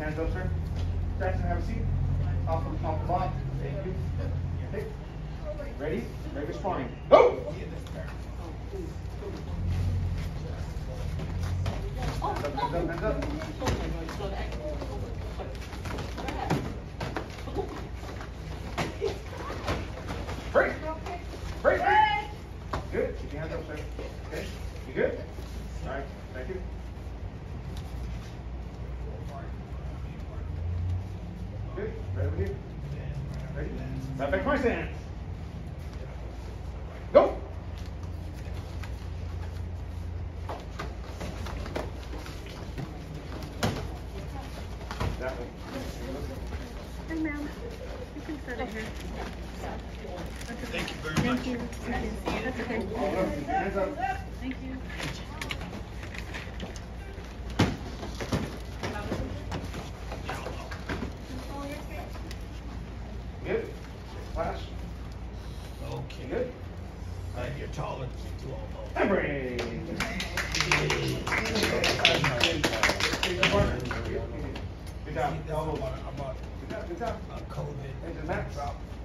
Hands up, sir. Jackson, have a seat. Off the block. Thank you. Okay. Ready? Ready for sparring. Go! Hands up, hands up, hands up. Break! Break! Break! Good. Keep your hands up, sir. Okay. You good? All right. Thank you. Good. Right over here. Ready? Step back my stance. Go! That way. Hey, ma'am. You can set it here. Thank you very much. Thank you. That's okay. Hands up. Thank you. Good. Flash. Okay. Good. You're taller than me too, almost. And break. Good job. I'm on Good job. COVID. Hey, the max.